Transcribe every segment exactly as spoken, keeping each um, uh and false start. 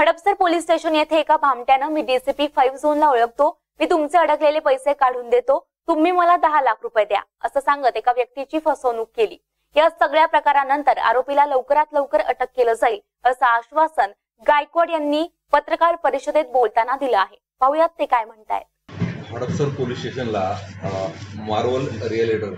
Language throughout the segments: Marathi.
हडपसर पोलीस स्टेशन येथे एका भामट्यानं मी डीसीपी फाईव्ह झोनला ओळखतो, मी तुमचे अडकलेले पैसे काढून देतो, तुम्ही मला दहा लाख रुपये द्या असं सांगत एका व्यक्तीची फसवणूक केली। या सगळ्या प्रकारानंतर आरोपीला लवकरात लवकर अटक केलं जाईल असं आश्वासन गायकवाड यांनी पत्रकार परिषदेत बोलताना दिलं आहे। पाहूयात ते काय म्हणतायत। हडपसर पोलीस स्टेशनला मार्वल रिअलेटर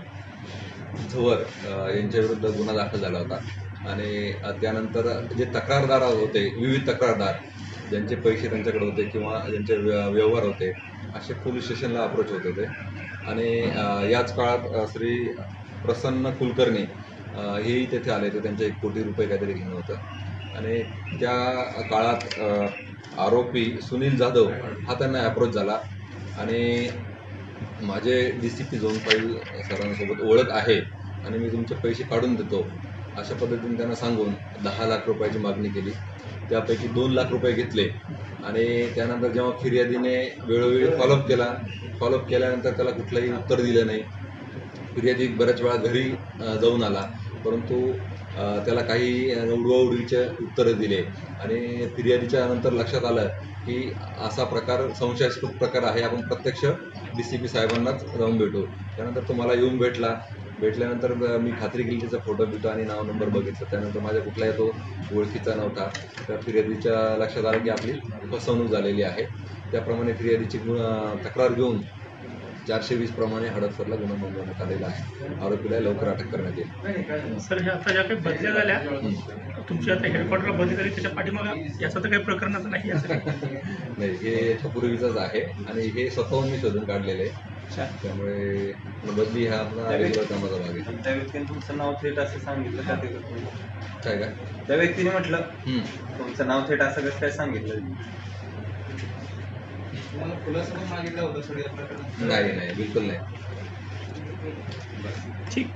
झवर यांच्या विरुद्ध गुन्हा दाखल झाला होता आणि त्यानंतर जे तक्रारदार होते, विविध तक्रारदार ज्यांचे पैसे त्यांच्याकडे होते किंवा ज्यांचे व्यवहार होते, असे पोलीस स्टेशनला अप्रोच होत होते आणि याच काळात श्री प्रसन्न कुलकर्णी हेही तेथे आले होते। त्यांचे एक कोटी रुपये काहीतरी घेणं होतं आणि त्या काळात आरोपी सुनील जाधव हा त्यांना अप्रोच झाला आणि माझे D C P zone five सरांसोबत ओळख आहे आणि मी तुमचे पैसे काढून देतो अशा पद्धतीने त्यांना सांगून दहा लाख रुपयाची मागणी केली। त्यापैकी दोन लाख रुपये घेतले आणि त्यानंतर जेव्हा फिर्यादीने वेळोवेळी फॉलोअप केला फॉलोअप केल्यानंतर त्याला कुठलंही उत्तर दिलं नाही। फिर्यादी बऱ्याच वेळा घरी जाऊन आला, परंतु त्याला काही उडवाउडवीचे उत्तरं दिले आणि फिर्यादीच्या नंतर लक्षात आलं की असा प्रकार संशयास्पद प्रकार आहे, आपण प्रत्यक्ष डी सी पी साहेबांनाच जाऊन भेटू। त्यानंतर तो मला येऊन भेटला। भेटल्यानंतर मी खात्री केली, त्याचा फोटो बिटो आणि नाव नंबर बघितलं। त्यानंतर माझ्या कुठलाही तो ओळखीचा नव्हता। त्या फिर्यादीच्या लक्षात आलं की आपली फसवणूक झालेली आहे। त्याप्रमाणे फिर्यादीची तक्रार घेऊन चारशे वीस प्रमाणे हडपसरला गुन्हा नोंदवण्यात आलेला आहे। आरोपीला लवकर अटक करण्यात येईल। सर, हे आता ज्या काही बदल्या झाल्या तुमची आता हेडक्वार्टरला बदली झाली, त्याच्या पाठीमागं याचं तर काही प्रकरणाचं नाही नाही, हे याच्यापूर्वीचंच आहे आणि हे स्वतःहून मी शोधून काढलेले आहे। त्यामुळे बदली हा आपला रेग्युलर कामाचा भाग आहे। त्या व्यक्तीने तुमचं नाव थेट असं सांगितलं का? ते काय का त्या व्यक्तीने म्हटलं तुमचं नाव थेट असं कसं काय सांगितलं? नाही नाही, बिलकुल नाही। ठीक।